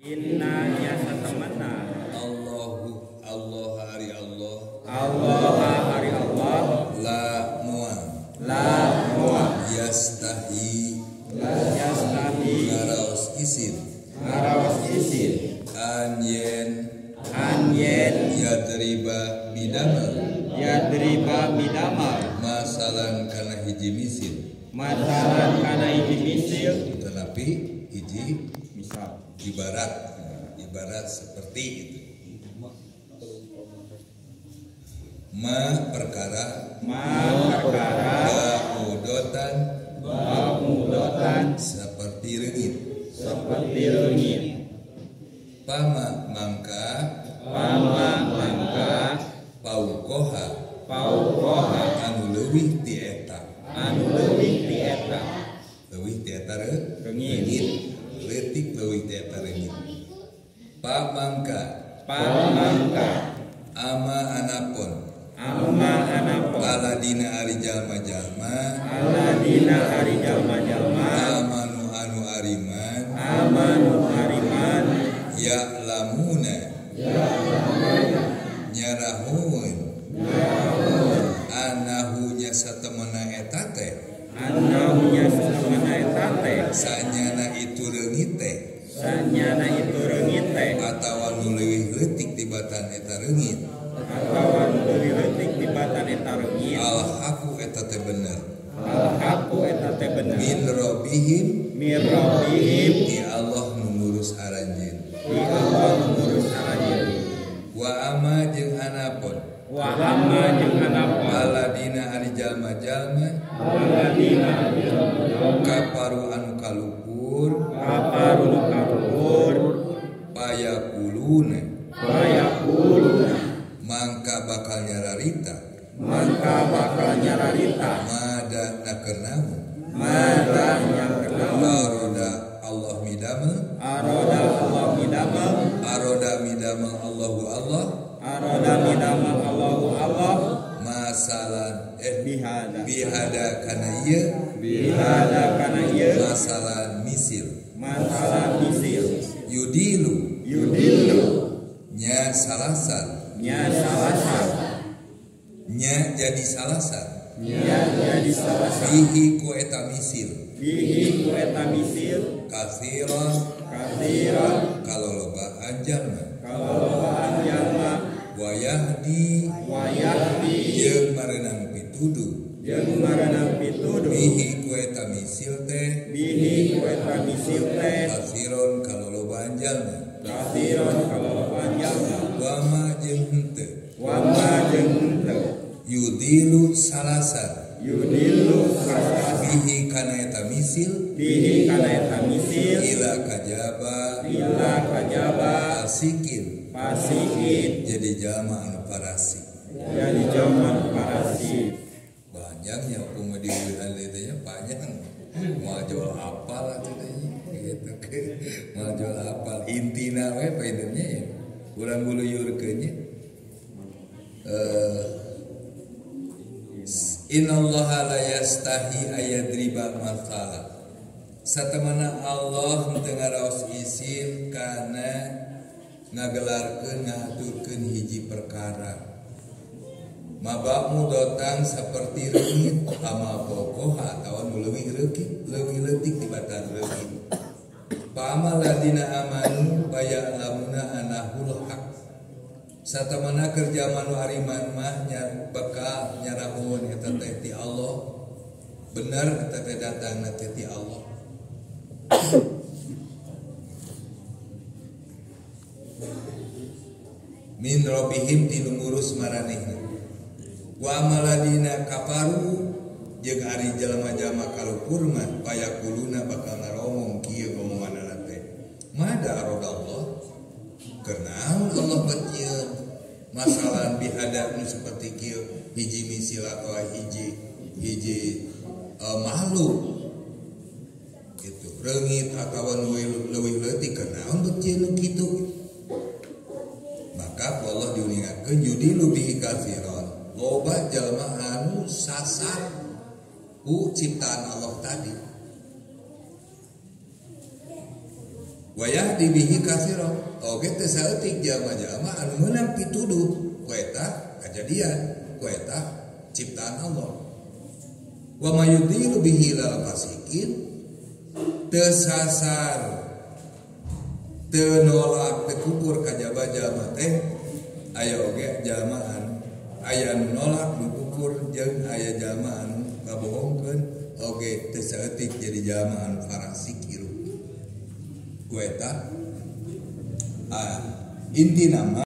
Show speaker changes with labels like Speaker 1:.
Speaker 1: Inna nyasa temanna
Speaker 2: Allah hari Allah
Speaker 1: hari Allah
Speaker 2: la muan yastahi ngaraos isin an yen yadriba bidamal masalan kana hiji misil tetapi hiji
Speaker 1: misal
Speaker 2: ibarat seperti itu. Perkara ba'udotan seperti rengit pama mangka paukoha anu leuwih ti eta rengit letik leuwih ti eta rengit pamangka ama anapun aladina ari jalma-jalma amanu anu ariman ya lamuna nyarahun anahu nya satemana eta teh sanyana itu reungit teh atawa nu leuwih leutik tibatan eta reungit al-haqu eta teh bener min rabbihim di Allah mengurus aranjeun wa ama jeung anapun aladina ari jalma-jalma kaparu anu kalupur payakuluna mangka bakal nyararita mada nakernamu aroda midamel Allahu Allah masalan bihada kana ieu masalan misil yudilu nya salasan nya jadi salasan bihi ku eta misil kathiran kalolobaan jalma wayahdi jeung mareunang pituduh bihi ku eta misil teh kathiron kalolobaan jalma wama jeung henteu yudilu salasan bihi kana eta misil ila kajaba pasikin jadi jalma anu parasik banyaknya hukum di wilayah teh banyak mau jual apal atuh teh gitu mau jual apal intina we paideunya ya urang buluyurkeun nya innallaha la yastahi ayadriba mathala satemana Allah teu ngaraos isim kana ngagelarkeun ngaturkeun hiji perkara mabamu datang seperti reungit ama bokoha atawa nu leuwih leutik tibatan reungit pamaladina amanu bayalamuna anahul haq satamana kerja manu ariman mah bakal nyarahun eta teh ti Allah bener eta teh datangna teh ti Allah min rabbihim ti ngurus maranehna wa amaladina kafaru jeung ari jalma-jalma kalupur mah payakuluna bakal ngaromong kieu ngomonganna teh mada aradallah kenaon Allah betieun masalah bihada nu seperti kieu hiji misil atau hiji makhluk gitu reungit atawa nu leuwih leutik kenaon betieun nu kitu maka Allah diuningakeun yudilu bihi katsiran loba jalma anu sasar ku ciptaan Allah tadi Wayah dibihi kasiro. Oke teu saeutik jalma-jalma anu meunang pituduh ku eta kajadian, ku eta ciptaan Allah. Wa mayudilu bihi lal fasikin teu sasar teu nolak teu kukur ka jalma-jalma teh aya oge jalma anu aya anu nolak nu kukur jeung aya jalma anu ngabohongkeun oge teu saeutik jadi jalma anu farasik ieu. Ku eta inti nama